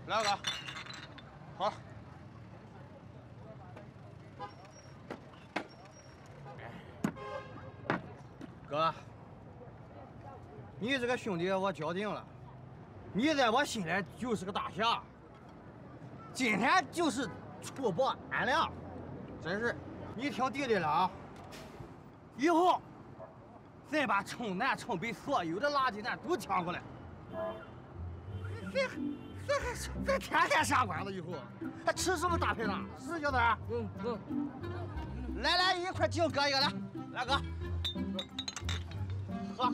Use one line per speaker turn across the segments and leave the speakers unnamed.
来哥，好。哥，你这个兄弟我交定了，你在我心里就是个大侠。今天就是出保安了，真是。你听弟弟了啊！以后再把城南城北所有的垃圾咱都抢过来。这天天下馆子以后，还吃什么大排档？是小子？来，一块敬哥一个来，来哥，喝。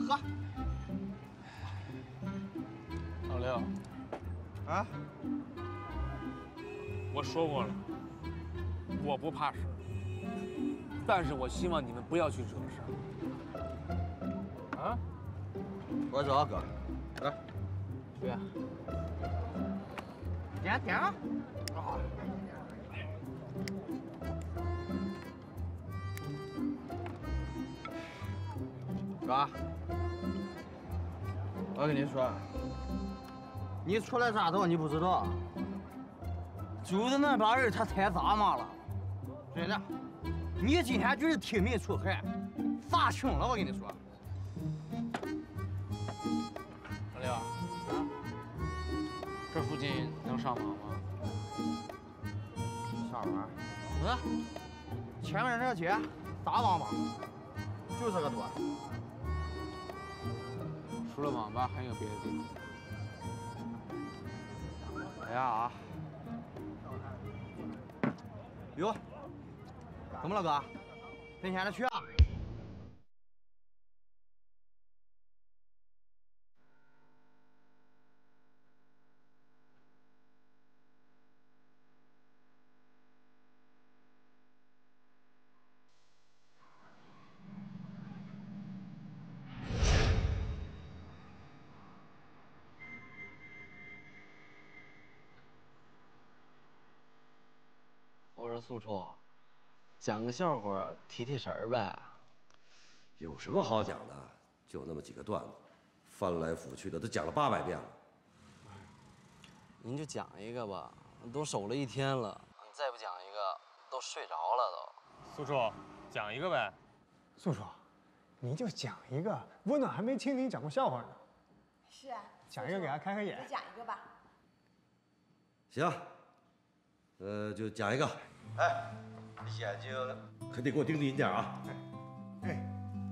老刘，
啊，
我说过了，我不怕事，但是我希望你们不要去惹事儿。啊？
我知道哥，来，
对呀。
点啊！哥，我跟你说，你初来乍到，你不知道，就是那帮人他太杂嘛了，真的。你今天就是替民除害，罚轻了，我跟你说。
老刘，这附近能上网吗？
上网？前面那街大网吧，就这个多。
除了网吧还有别的地方？
哎呀，哟，怎么了哥？今天的去啊？
我说苏冲，讲个笑话提提神儿呗。
有什么好讲的？就那么几个段子，翻来覆去的都讲了800遍了。
您就讲一个吧，都守了1天了，你再不讲一个，都睡着了都。
苏冲，讲一个呗。
素叔，你就讲一个，温暖还没听你讲过笑话呢。
是啊，
讲一个给他开开眼。
你讲一个吧。
行，就讲一个。哎，你眼睛可得给我盯紧点啊！
哎，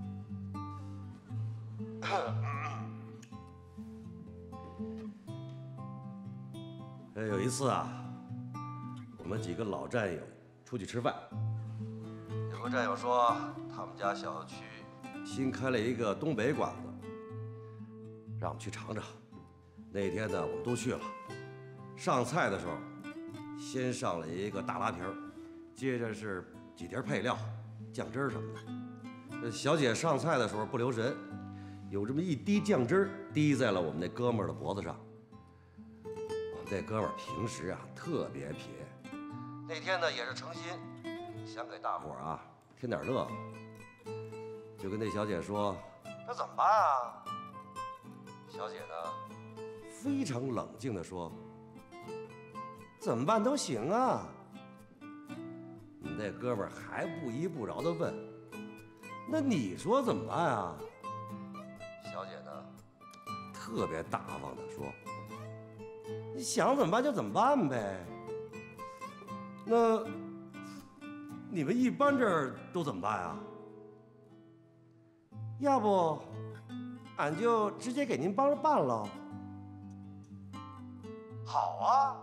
有一次啊，我们几个老战友出去吃饭，有个战友说他们家小区新开了一个东北馆子，让我们去尝尝。那天呢，我们都去了。上菜的时候，先上了一个大拉皮儿，接着是几碟配料、酱汁什么的。小姐上菜的时候不留神，有这么一滴酱汁滴在了我们那哥们儿的脖子上。我们这哥们儿平时啊特别撇，那天呢也是诚心想给大伙儿啊添点乐子，就跟那小姐说：“那怎么办啊？”小姐呢非常冷静地说：“怎么办都行啊。”你那哥们儿还不依不饶地问：“那你说怎么办啊？”小姐呢特别大方地说：“你想怎么办就怎么办呗。那你们一般这儿都怎么办啊？要不俺就直接给您帮着办了。”好啊。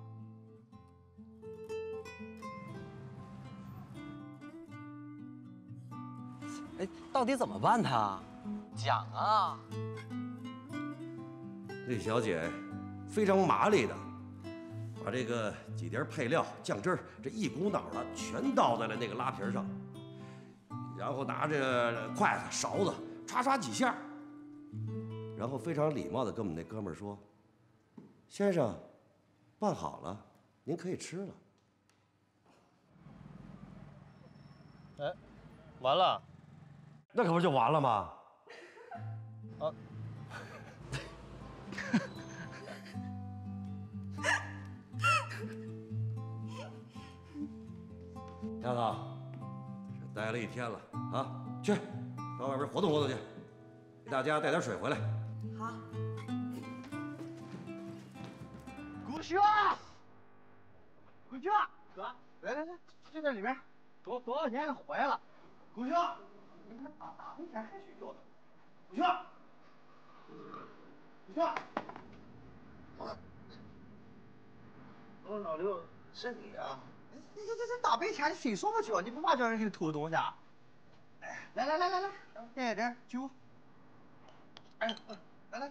哎，到底怎么办他？讲啊！
那小姐非常麻利的把这个几碟配料、酱汁这一股脑的全倒在了那个拉皮上，然后拿着筷子、勺子唰唰几下，然后非常礼貌的跟我们那哥们儿说：“先生，办好了，您可以吃了。”
哎，完了。
那可不就完了吗？
啊。
丫头，这待了一天了啊，去到外边活动活动去，给大家带点水回来。
好。
顾兄，顾兄，哥，来，就在里面，多少年坏了。顾兄，你看大白天还睡觉呢。顾兄，顾兄，我老刘是你啊！这大白天睡什么觉？你不怕叫人给你偷东西啊？哎，来，点一点酒。哎，来，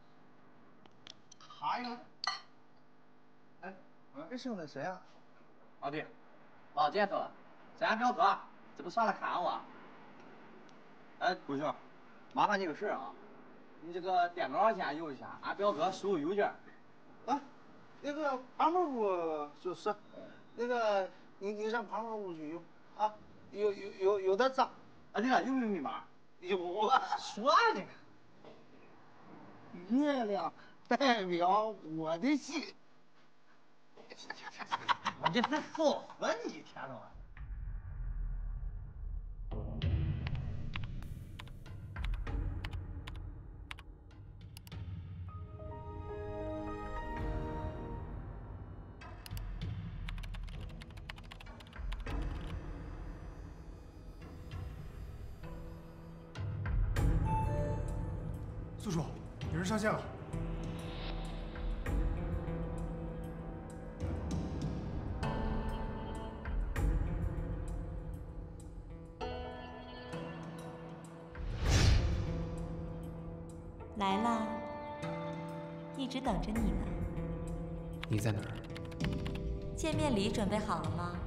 哈一个。哎，这剩的谁啊？啊对，老杰头，咱表哥，这不上来看我。哎，顾兄，麻烦你个事啊，你这个电脑先邮一下，俺表哥收邮件。啊，那个旁门屋就是那个你上旁门屋去啊，有点脏。啊，对了，有没有密码？有，说呢。月亮代表我的心。我这是否和你一天到晚。
宿主，有人上线了。
来了，一直等着你呢。
你在哪儿？
见面礼准备好了吗？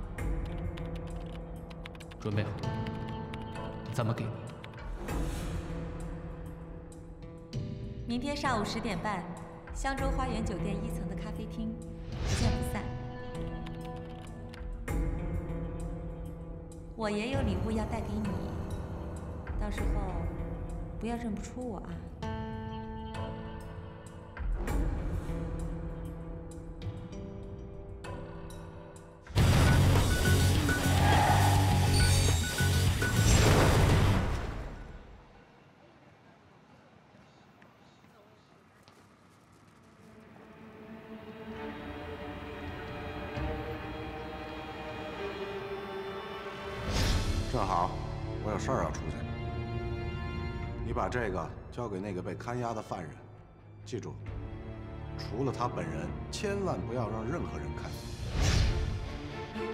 准备好了。怎么给你？
明天上午10点半，香洲花园酒店1层的咖啡厅，不见不散。我也有礼物要带给你，到时候不要认不出我啊。
正好，我有事儿要出去。你把这个交给那个被看押的犯人，记住，除了他本人，千万不要让任何人看见。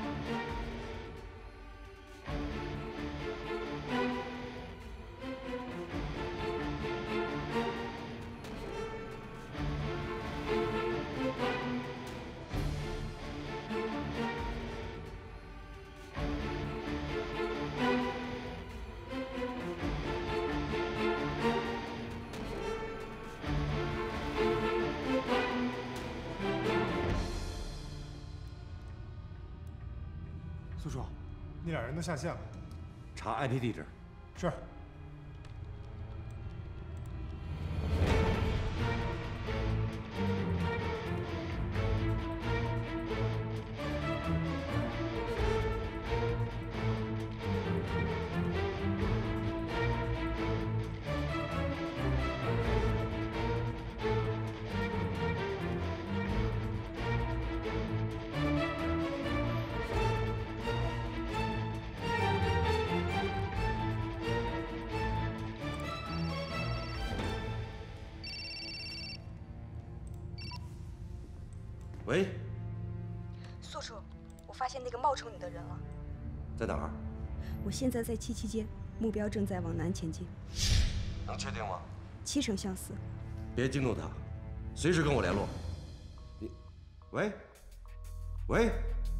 宿主，那俩人都下线了。
查 IP 地址。
是。
喂，
宿主，我发现那个冒充你的人了。
在哪儿？
我现在在77街，目标正在往南前进。
能确定吗
7成相似。
别惊动他，随时跟我联络。你，喂，喂。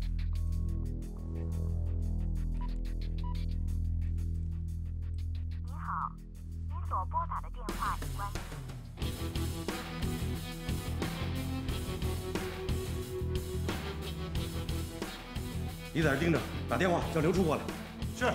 您好，您所拨打的电话已关机。
你在这盯着，打电话叫刘处过来。
是。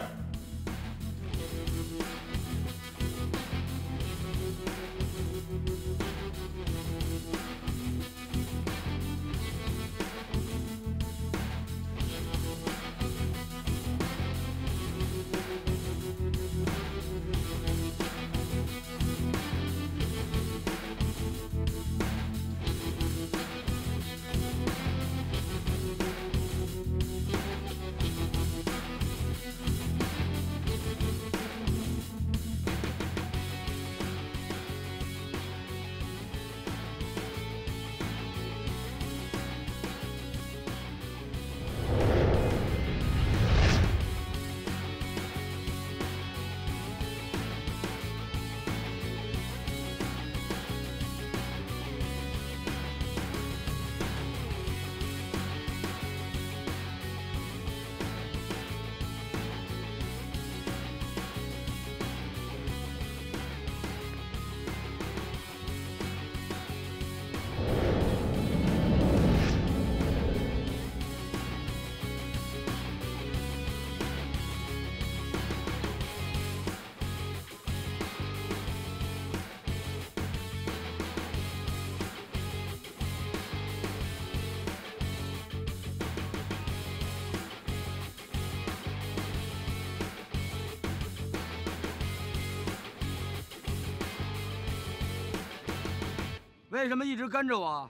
为什么一直跟着我？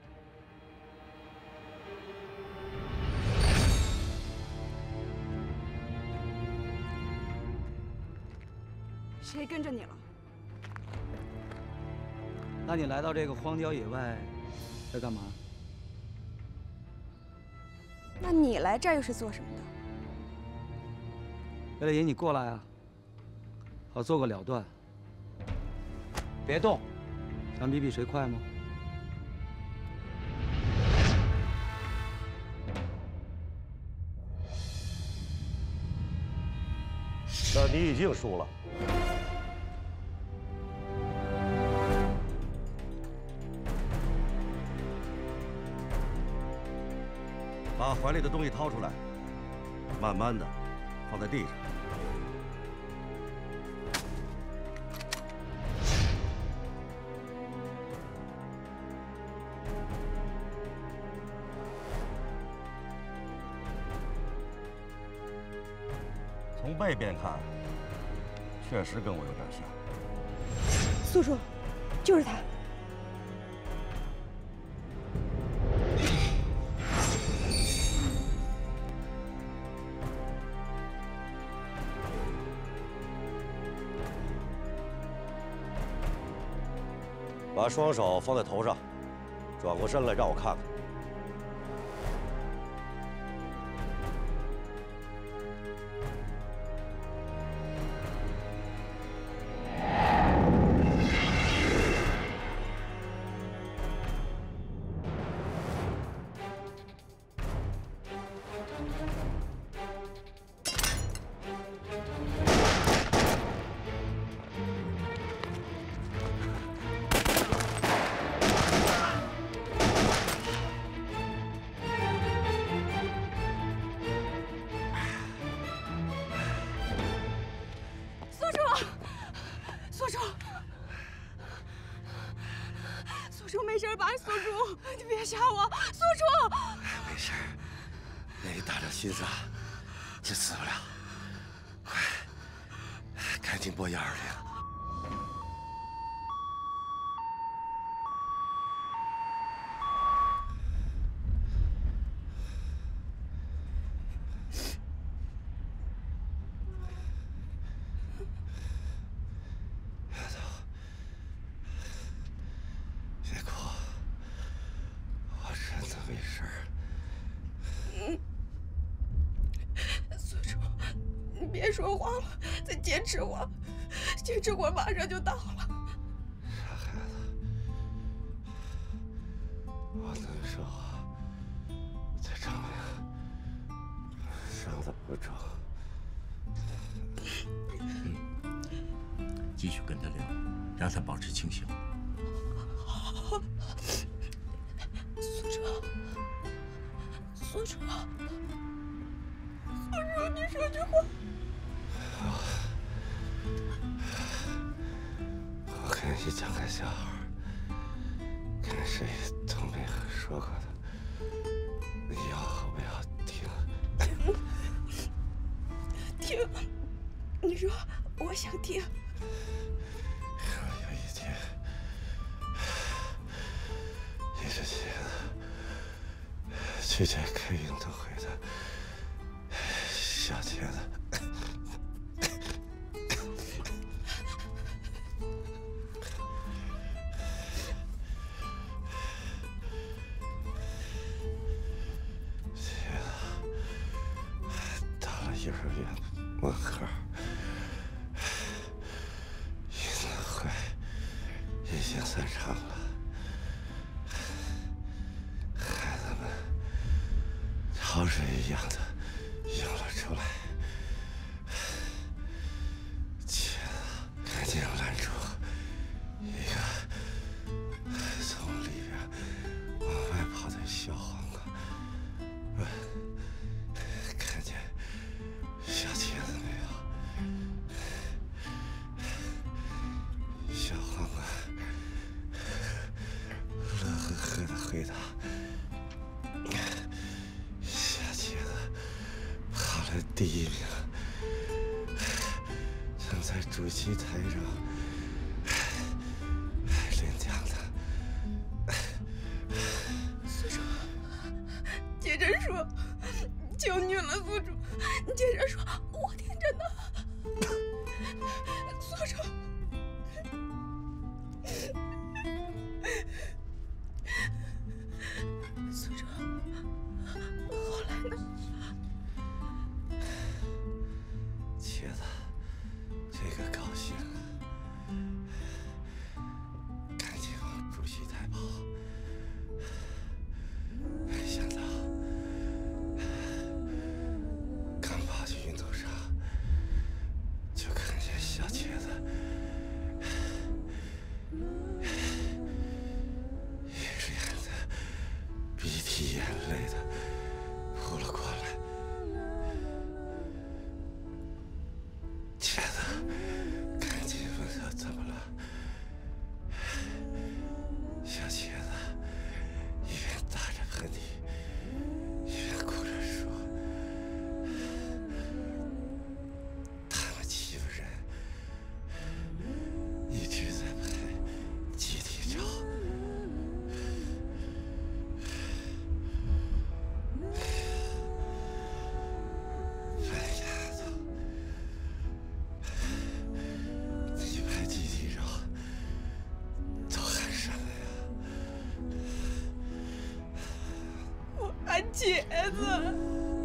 谁跟着你了？
那你来到这个荒郊野外，在干嘛？
那你来这儿又是做什么的？
为了引你过来啊，好做个了断。别动，想比谁快吗？
那你已经输了。把怀里的东西掏出来，慢慢的放在地上。从背边看，确实跟我有点像。
素叔，就是他。
把双手放在头上，转过身来让我看看。
没事吧，宿主？你别吓我，宿主。
没事，那个大点心思，就死不了。快，赶紧拨120。
别说谎了，再坚持会儿，坚持会儿，马上就到了。
傻孩子，我能说，再证明伤得不重。
继续跟他聊，让他保持清醒。
好，宿主，宿主，你说句话。
我给你讲个笑话，跟谁都没说过的，你要不要听？
听，你说，我想听。
有一天，一只鞋子去见开运动会的小茄子。幼儿园门口，运动会已经散场了，孩子们潮水一样的涌了出来，茄子赶紧拦住一个从里边往外跑的小黄瓜，问看见小茄子没有？小黄瓜乐呵呵的回答：“小茄子跑了第1名，正在主席台上领奖的
求你了，宿主，你接着说，我听着呢。宿主，宿主，后来呢？
茄子，这个高兴，赶紧往主席台跑。没想到，刚跑去运动场，就看见小茄子一直眼的鼻涕眼泪的扑了过来。茄子赶紧问他怎么了。小茄子一边打着喷嚏，一边哭着说：“他们欺负人，一直在拍集体照。笨丫头，你拍集体照都喊什么呀？”
我喊茄子。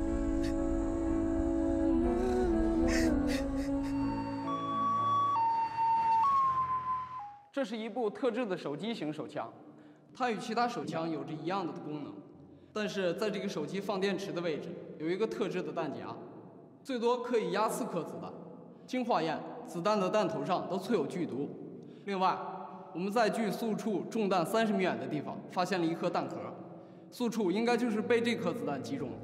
这是一部特制的手机型手枪，它与其他手枪有着一样的功能，但是在这个手机放电池的位置有一个特制的弹夹，最多可以压4颗子弹。经化验，子弹的弹头上都存有剧毒。另外，我们在距宿处中弹30米远的地方发现了一颗弹壳，宿处应该就是被这颗子弹击中了。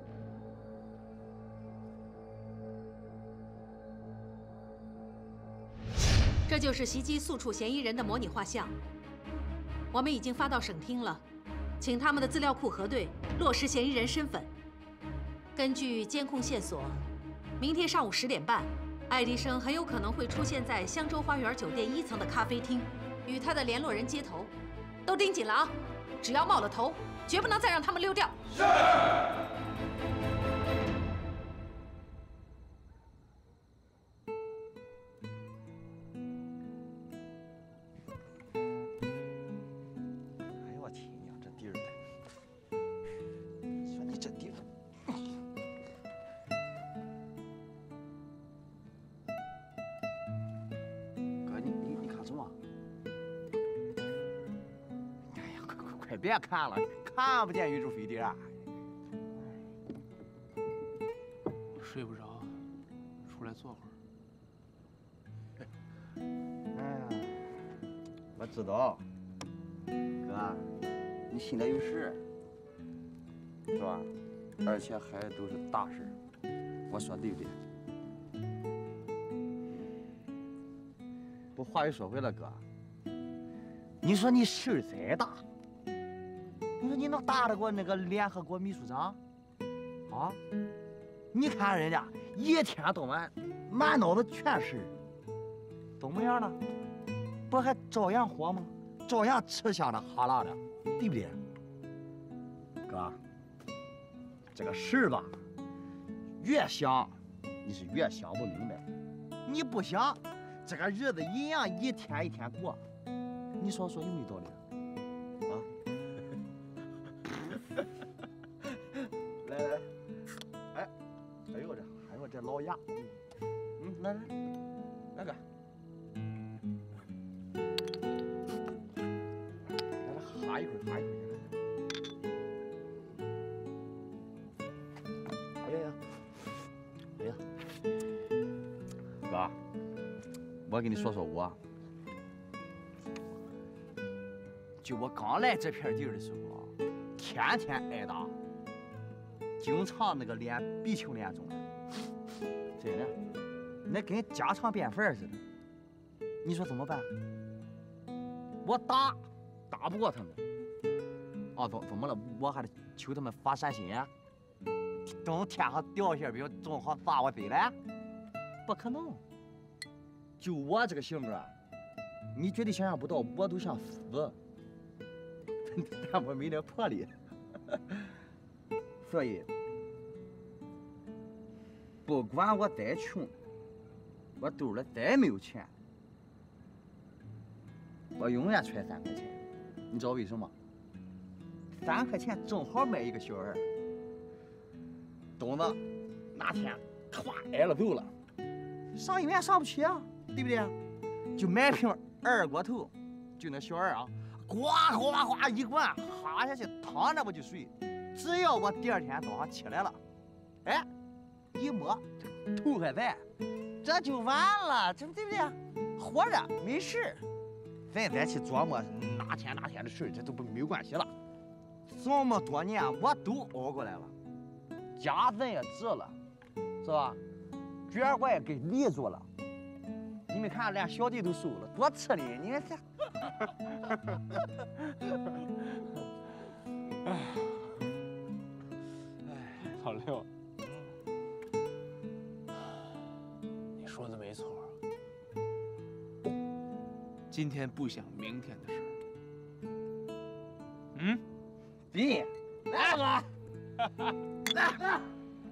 这就是袭击宿处嫌疑人的模拟画像。我们已经发到省厅了，请他们的资料库核对，落实嫌疑人身份。根据监控线索，明天上午10点半，爱迪生很有可能会出现在香洲花园酒店1层的咖啡厅，与他的联络人接头。都盯紧了啊！只要冒了头，绝不能再让他们溜掉。是。
别看了，看不见宇宙飞碟。
睡不着，出来坐会儿。
哎呀，我知道，哥，你心里有事，是吧？而且还都是大事，我说对不对？不，话又说回来，哥，你说你事儿再大。你说你能打得过那个联合国秘书长？啊？你看人家一天到晚满脑子全是，怎么样呢？不还照样活吗？照样吃香的喝辣的，对不对？哥，这个事儿吧，越想你是越想不明白。你不想，这个日子一样一天一天过，你说有没有道理？来，哎呦这老牙，来，那个，来哈一会儿。哎呀，哥，我跟你说我，就我刚来这片地儿的时候，天天挨打。经常那个脸鼻青脸肿的，真的，那跟家常便饭似的。你说怎么办？我打不过他们。哦，怎么了？我还得求他们发善心，等天上掉馅饼，正好砸我嘴来？不可能。就我这个性格，你绝对想象不到，我都想死。但我没那魄力。所以， 不管我再穷，我兜里再没有钱，我永远揣3块钱。你知道为什么？3块钱正好买一个小二。懂子哪天唰挨了揍了，上医院上不起啊，对不对？就买瓶二锅头，就那小二啊，呱呱呱一灌，哈下去躺着我就睡。只要我第2天早上起来了，哎，一摸头还在，这就完了，这对不对？活着没事，咱去琢磨哪天的事，这都没有关系了。这么多年我都熬过来了，家咱也治了，是吧？卷我也给立住了。你们看，连小弟都收了，多吃力！你看这。
老六，你说的没错。今天不想明天的事儿。
弟，来吧，来。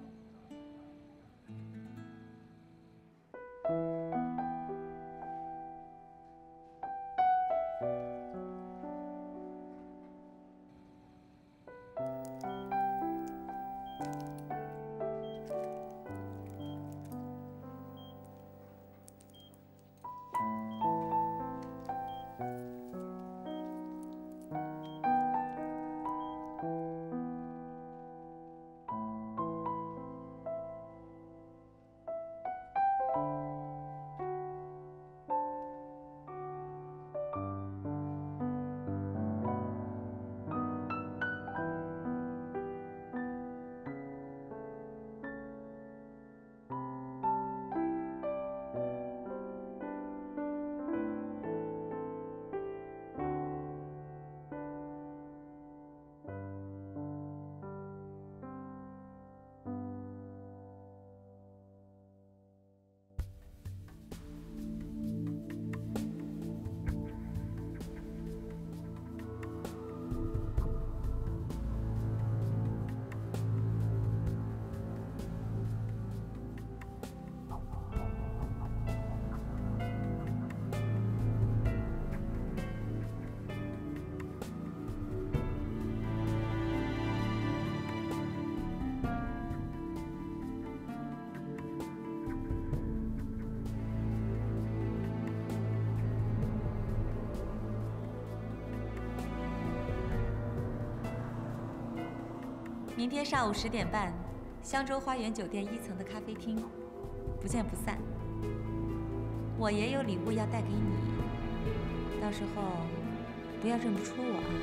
明天上午10点半，香洲花园酒店1层的咖啡厅，不见不散。我也有礼物要带给你，到时候不要认不出我啊。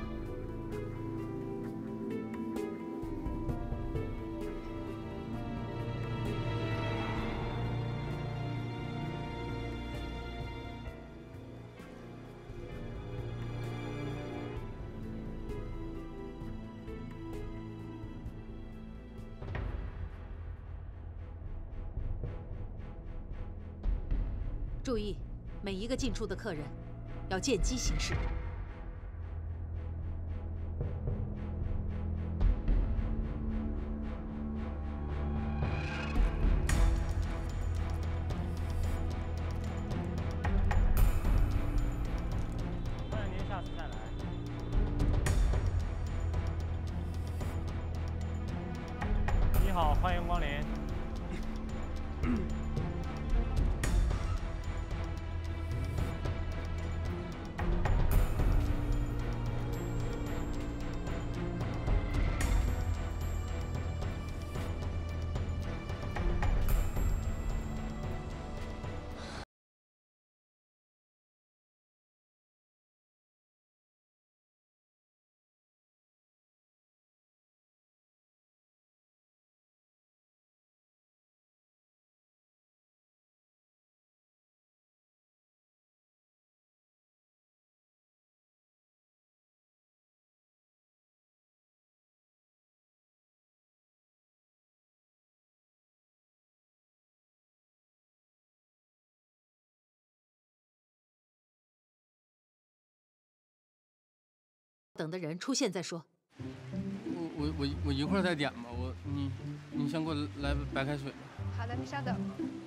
注意，每一个进出的客人要见机行事。
欢迎您下次再来。你好，欢迎光临。
等的人出现再说。
我一会儿再点吧。你先给我来白开水吧。
好的，你稍等。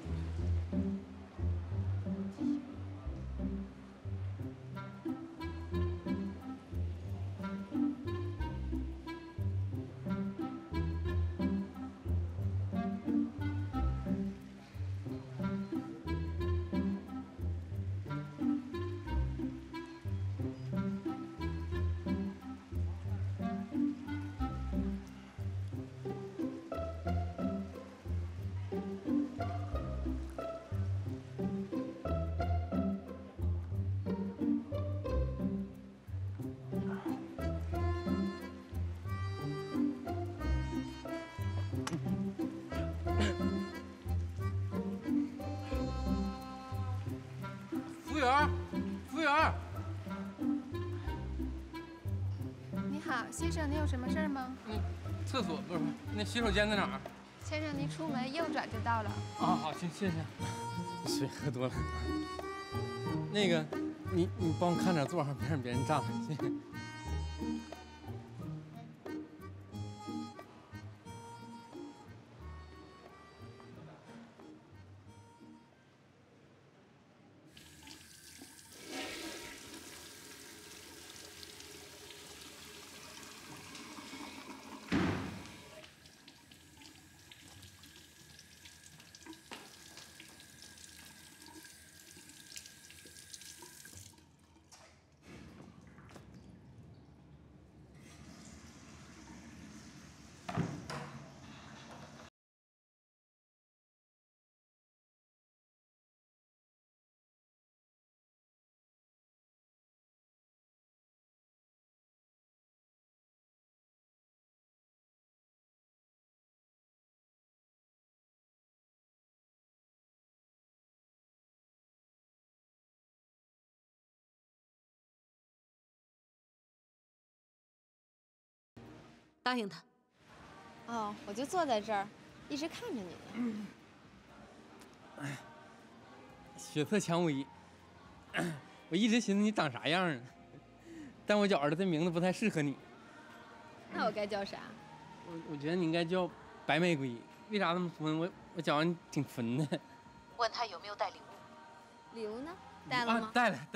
服务员，服务员。
你好，先生，您有什么事儿吗？
厕所不是那洗手间在哪儿？
先生，您出门右转就到了。
啊，好，行，谢谢。水喝多了。那个，你帮我看点座上，别让别人占了，谢谢。
答应他。
哦，我就坐在这儿，一直看着你呢。
哎，血色蔷薇，我一直寻思你长啥样啊，但我觉着这名字不太适合你。
那我该叫啥？
我觉得你应该叫白玫瑰。为啥这么说呢？我觉着你挺纯的。
问他有没有带礼物？
礼物呢？带了吗？
带了。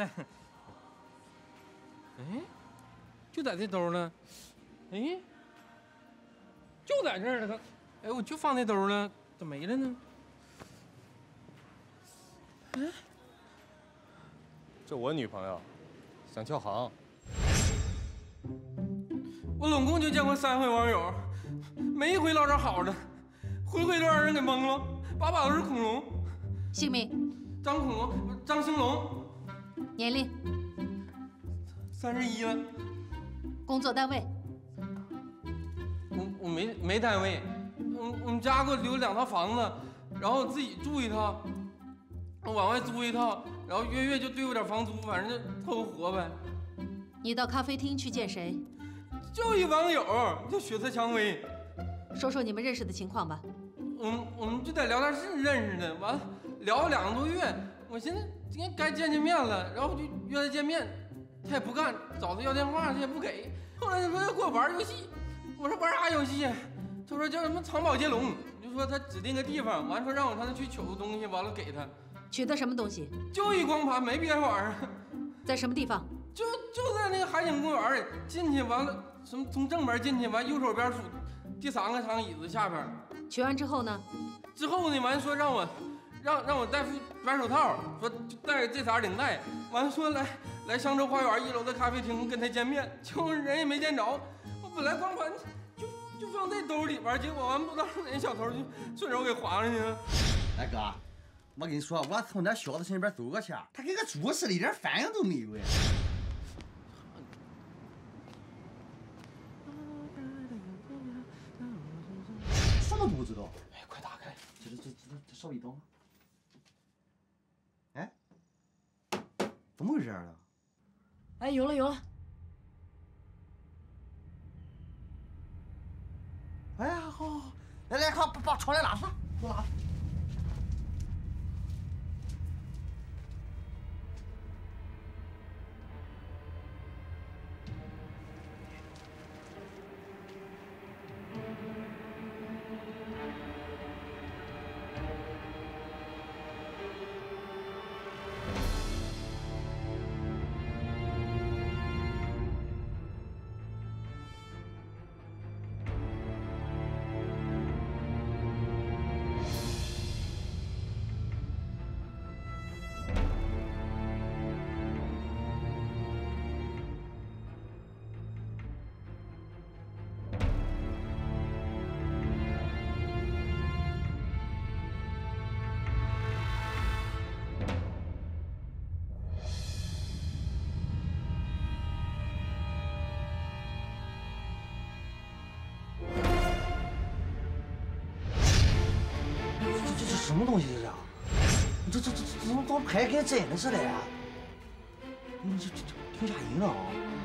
哎，就在这兜了。哎。就在这儿了，哎，我就放那兜了，咋没了呢？哎，
这我女朋友，想跳行。
我总共就见过3回网友，没一回捞着好的，回回都让人给蒙了，把把都是恐龙。
姓名？
张兴龙。
年龄
？31了。
工作单位？
我没单位，我们家给我留2套房子，然后我自己住1套，我往外租1套，然后月就对我点房租，反正就凑合活呗。
你到咖啡厅去见谁？
就一网友叫血色蔷薇。
说说你们认识的情况吧。
我们就在聊天室认识的，完了聊了2个多月，我寻思今天该见面了，然后我就约他见面，他也不干，找他要电话他也不给，后来他说要跟我玩游戏。我说玩啥游戏？他说叫什么藏宝接龙，就说他指定个地方，完说让我上那去取个东西，完了给他。
取的什么东西？
就一光盘，没别的玩意儿。
在什么地方？
就在那个海景公园进去，完了什么从正门进去，完右手边数第3个长椅子下边。
取完之后呢？
之后呢，完说让我戴副软手套，说就带着这色领带，完了说来商州花园1楼的咖啡厅跟他见面，结果人也没见着。本来光盘就放这兜里边，结果完不知道哪小偷就顺手给划了呢。
大哥，我跟你说，我从那小子身边走过去，他跟个猪似的，一点反应都没有呀。什么都不知道？
哎，快打开！
这稍微等会儿。哎，怎么回事啊？
哎，有了。
哎呀，好，来，快把窗帘拉上，给我拉。 什么东西这是？这怎么当拍跟真的似的呀？这挺吓人的啊！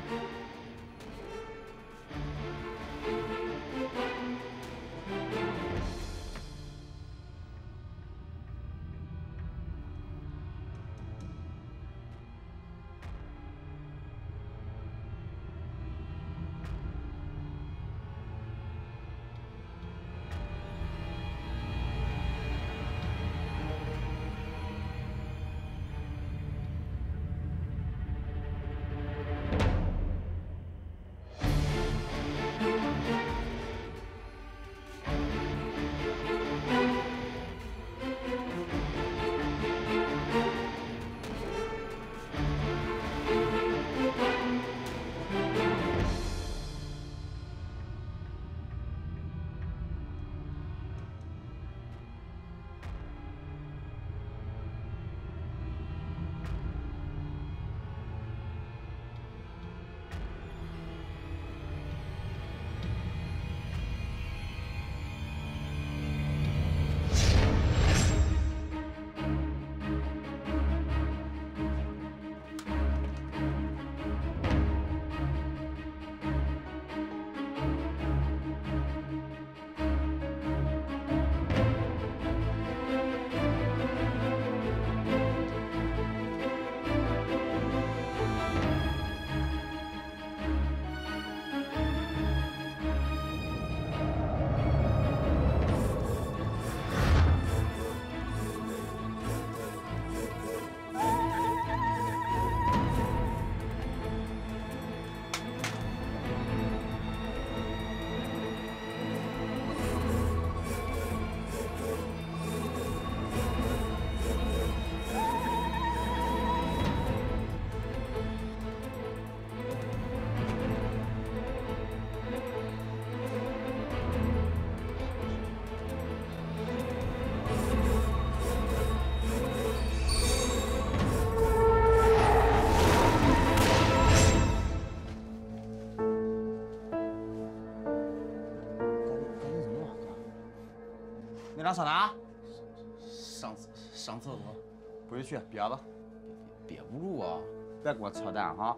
俩上哪？
上厕所，不许去，憋着。
憋不住啊！
别给我扯淡哈！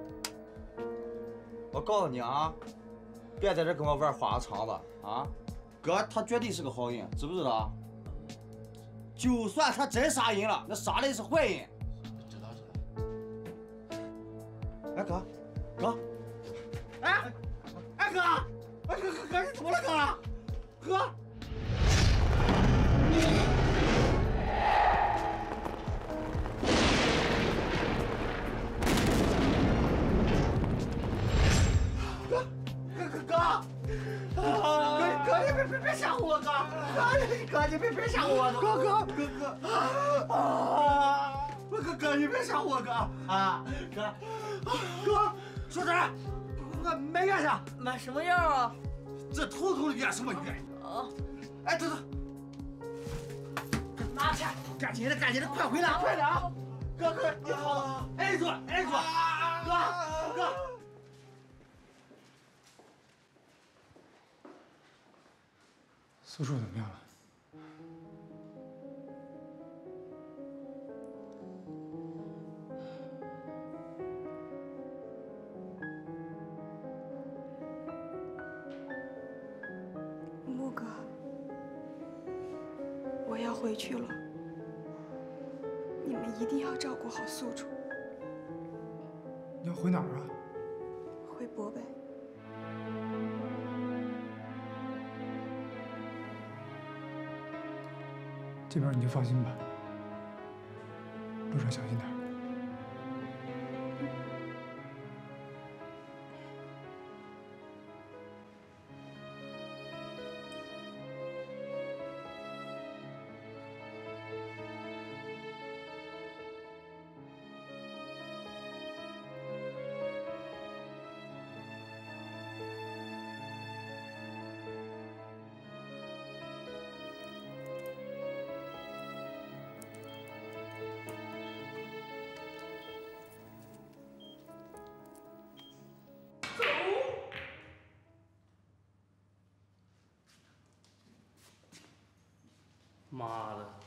我告诉你啊，别在这跟我玩花肠子啊！哥他绝对是个好人，知不知道？就算他真杀人了，那杀的是坏人。
知道。
哎哥，哎哥，哥你怎么了哥？哥，你别吓唬我哥！哥，你别吓唬我哥！你别吓唬我哥啊！哥，说真，我买药去。
买什么药啊？
这头疼的药什么药？
啊！
哎，等，拿钱！赶紧的，快回来，快点啊！哥，你好了，挨住！哥。
苏处怎么样了？
木哥，我要回去了，你们一定要照顾好苏处。
你要回哪儿啊？
回渤北。
这边你就放心吧，路上小心点。
妈的！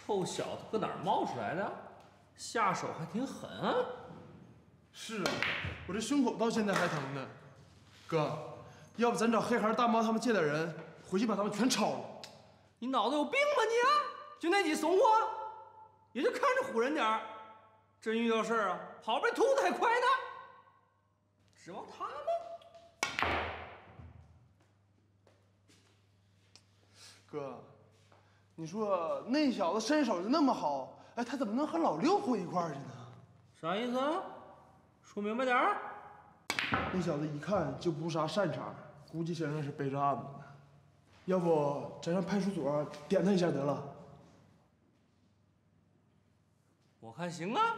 臭小子搁哪儿冒出来的？下手还挺狠啊！
是啊，我这胸口到现在还疼呢。哥，要不咱找黑孩、大猫他们借点人，回去把他们全抄了。
你脑子有病吧你？就那几怂货，也就看着唬人点儿，真遇到事儿啊，跑比兔子还快呢。指望他们？
哥，你说那小子身手就那么好，哎，他怎么能和老六混一块儿去呢？
啥意思啊？说明白点儿。
那小子一看就不啥擅长，估计身上是背着案子呢。要不咱上派出所点他一下得了？
我看行啊。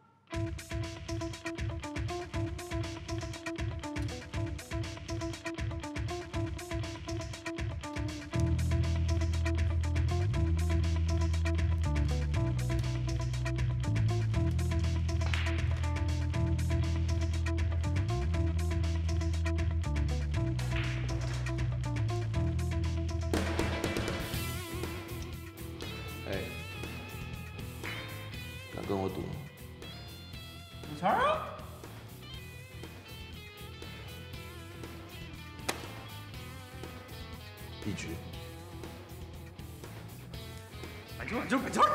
跟我赌吗？
赌钱啊！
一局。
摆球，摆球，摆球！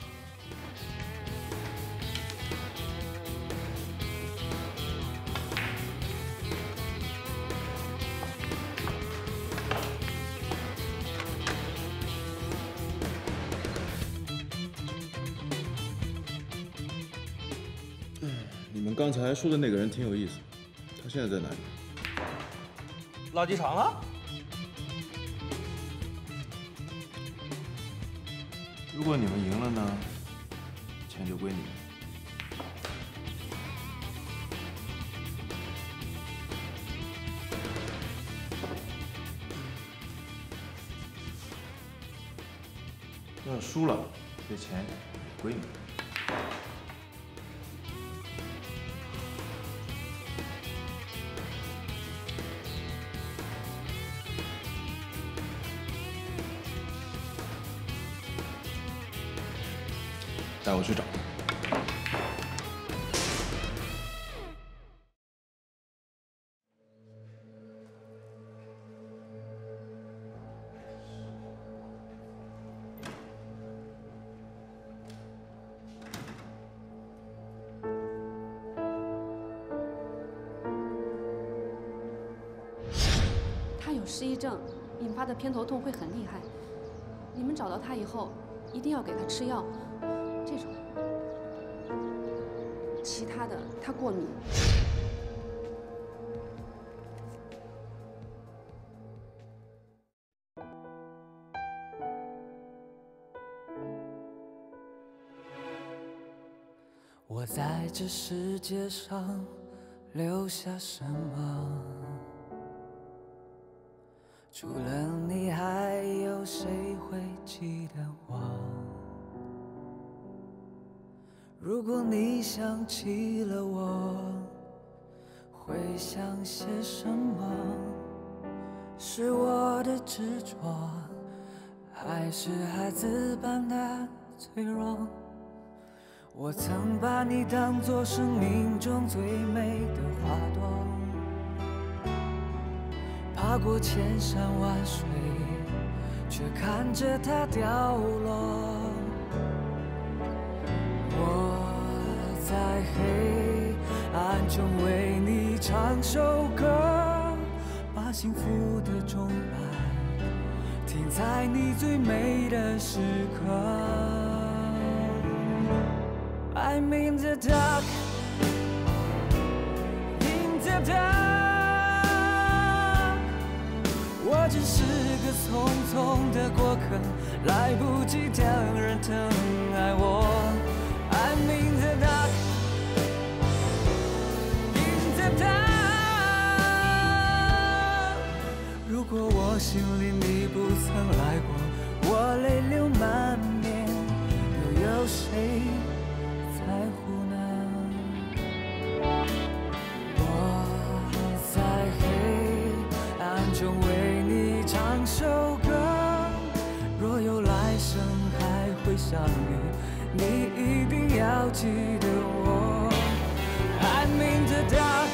你们刚才说的那个人挺有意思，他现在在哪里？
垃圾场啊！
如果你们赢了呢，钱就归你们。要输了，这钱归你们。带我去找他。
他有失忆症，引发的偏头痛会很厉害。你们找到他以后，一定要给他吃药。这种，其他的他过敏。
我在这世界上留下什么？除了你，还有谁会记得我？如果你想起了我，会想些什么？是我的执着，还是孩子般的脆弱？我曾把你当作生命中最美的花朵，爬过千山万水，却看着它掉落。在黑暗中为你唱首歌，把幸福的钟摆停在你最美的时刻。I'm in the dark, in the dark， 我只是个匆匆的过客，来不及等人疼爱我。I'm in the dark, in the dark。 如果我心里你不曾来过，我泪流满面，又有谁在乎呢？我在黑暗中为你唱首歌，若有来生还会相遇，你一定要记得我，还明着当